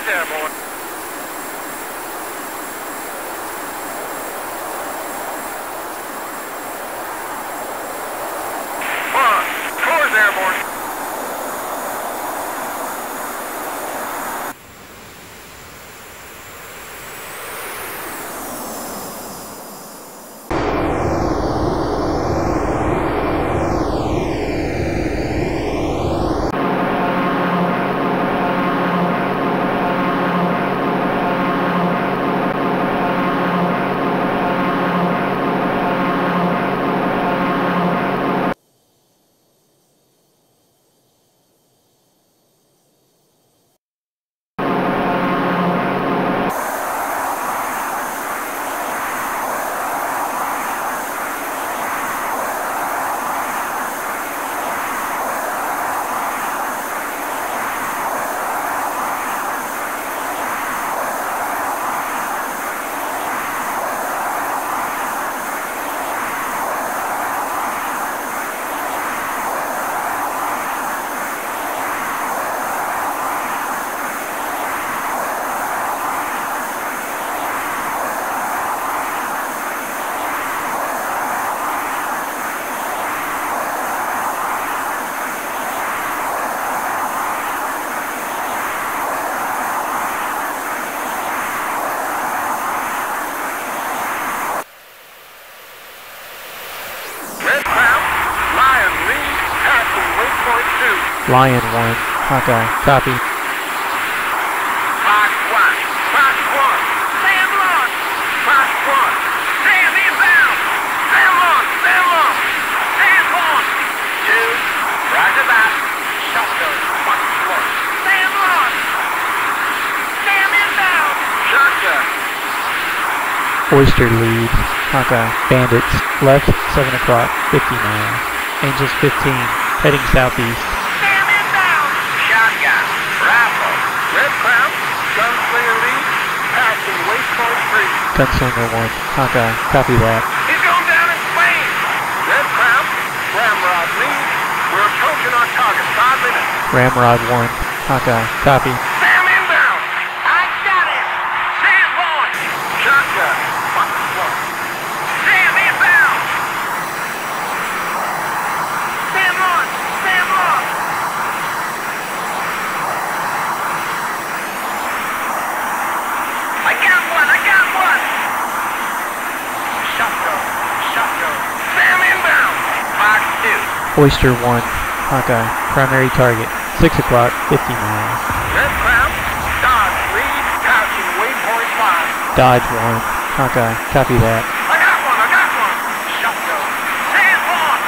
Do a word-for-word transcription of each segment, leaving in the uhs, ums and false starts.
airborne. One, four's airborne. Lion one, Hawkeye, copy. Fox one, Fox one, Sam long, Fox one, Sam inbound, Sam long, Sam long, Sam long, two, roger that, shotgun, Fox one, Sam long, Sam inbound, shotgun. Oyster lead, Hawkeye, bandits, left, seven o'clock, fifty miles. Angels fifteen, heading southeast. Red Crown, Gunslinger lead, passing Waypoint three. Gunslinger one, Hawkeye, copy that. He's going down in flames. Red Crown, Ramrod lead. We're approaching our target, five minutes. Ramrod one, Hawkeye, copy. Sam inbound. I got him. Sam on. Shotgun. Fox one. Sam inbound. Sam on. Sam on. I got one, I got one! Shotgun, shotgun. Sam inbound! Fox two. Oyster one, Hawkeye, primary target, six o'clock, fifty miles. Red Crown, Dodge lead, passing Waypoint five. Dodge one, Hawkeye, copy that. I got one, I got one! Shotgun. Sam on!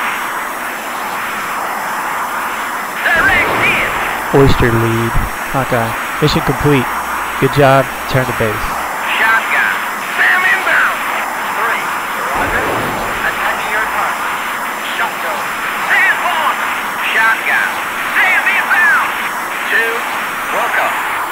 Direct in! Oyster lead, Hawkeye, mission complete. Good job, turn to base. Shotgun. Sam inbound. Three. Roger. Attacking your target. Shotgun. Sam on. Shotgun. Sam inbound. Two. Welcome.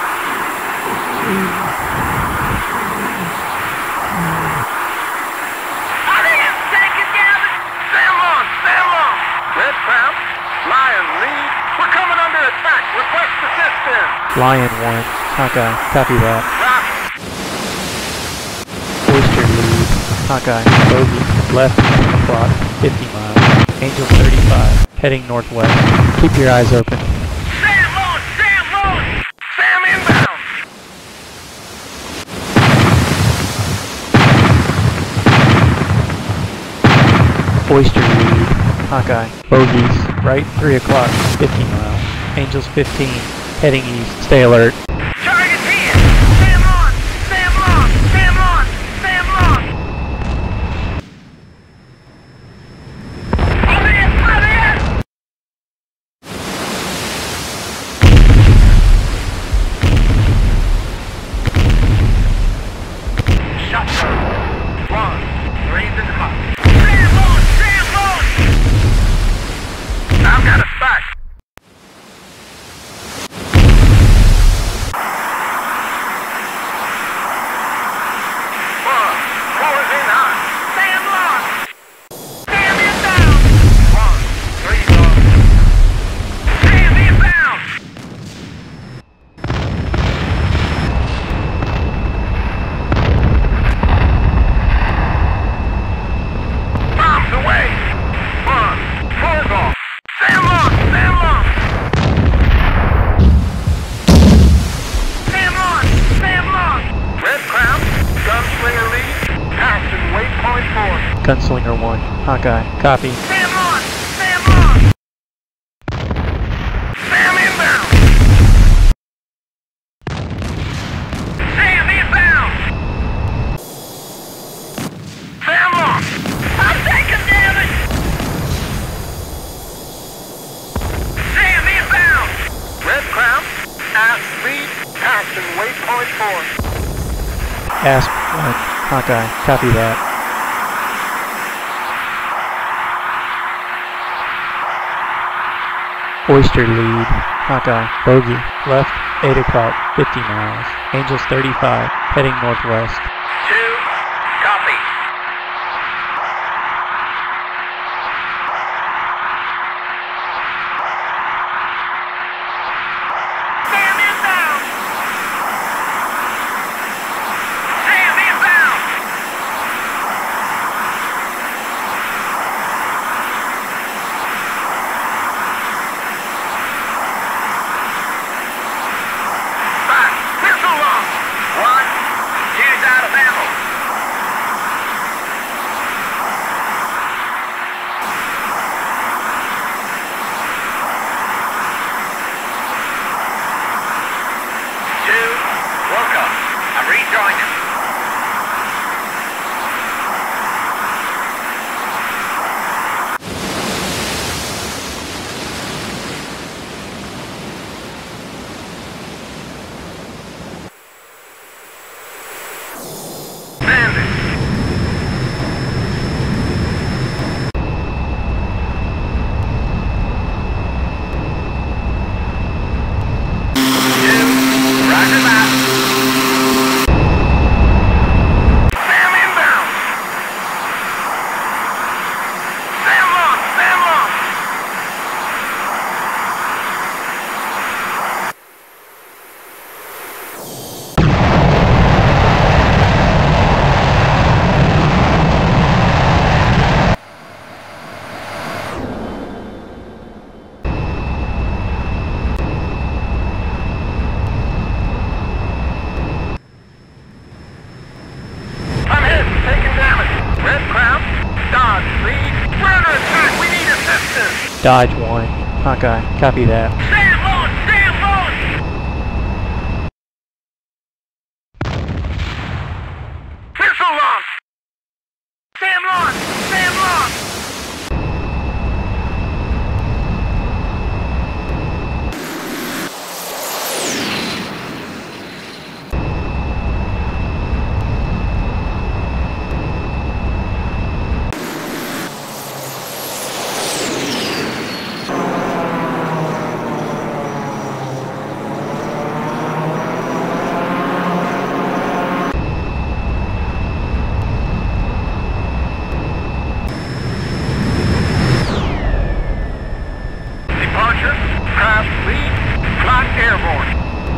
I didn't take it down. Sam on. Sam on. Red Crown. Lion lead. We're coming under attack. Request assistance. Lion one, Hawkeye, copy that. Copy. Oyster lead, Hawkeye, bogey, left, one o'clock, fifty miles. Angel thirty-five, heading northwest. Keep your eyes open. Sam on! Sam on! Sam inbound! Oyster lead, Hawkeye, bogeys, right, three o'clock, fifty miles. Angels fifteen, heading east. Stay alert. Target's here! Sam on! Sam on! Sam on! Sam on! Over here! Over here! Shotgun. One. Three's in hot. Sam on! Sam on! I've got a spot. Gunslinger one. Hawkeye. Copy. Sam on! Sam on! Sam inbound! Sam inbound! Sam on! I'm taking damage! Sam inbound! Red Crown, at speed, passing waypoint four. Asp one. Hawkeye. Copy that. Oyster lead. Hawkeye. Bogey. Left. eight o'clock. fifty miles. Angels thirty-five. Heading northwest. Two, copy. Sam inbound! Sam inbound! Back, pistol lock! One, two's out of ammo. Two, woke up. I'm rejoining. Bandit. Two, roger that. Sam inbound. Sam on, Sam on. I'm hit, taking damage. Red Crown, Dodge, lead. We're under attack, we need assistance. Dodge one. Hawkeye. Copy that. Sam on, Sam on. Pistol launch. Sam launch, Sam launch. Departure, craft lead, flight airborne.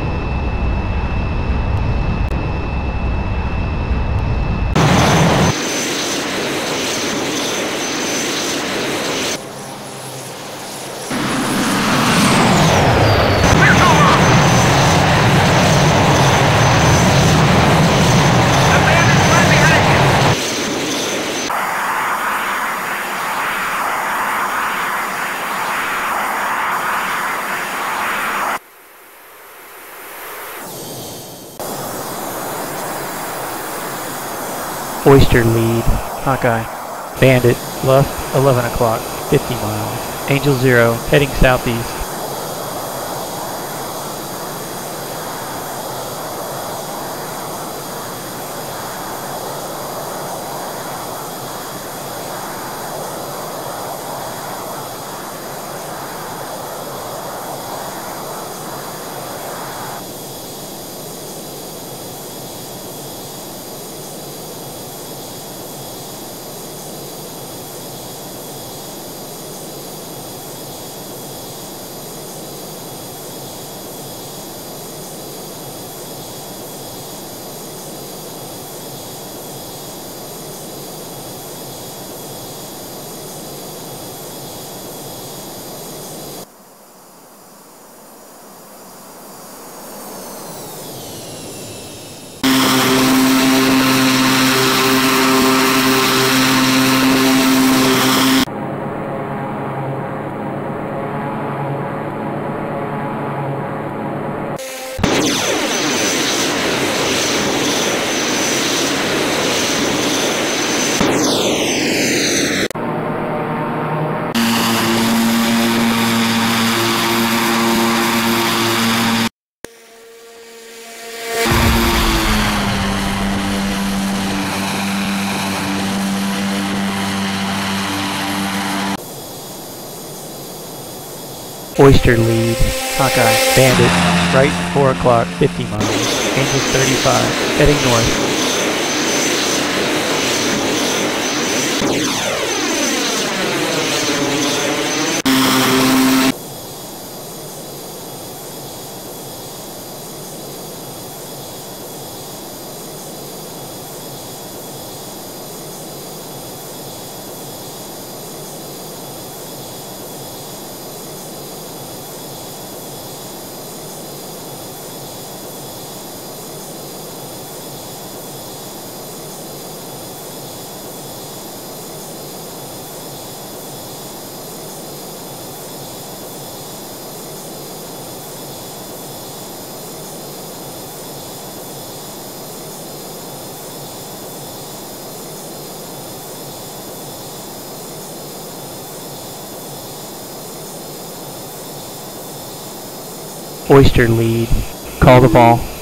Missile launch. The bandit's right behind you. Oyster lead. Hawkeye. Bandit. Left. eleven o'clock. fifty miles. Angel zero. Heading southeast. Oyster lead. Hawkeye. Bandit. Right, four o'clock, fifty miles. Angels thirty-five. Heading north. Oyster lead. Call the ball.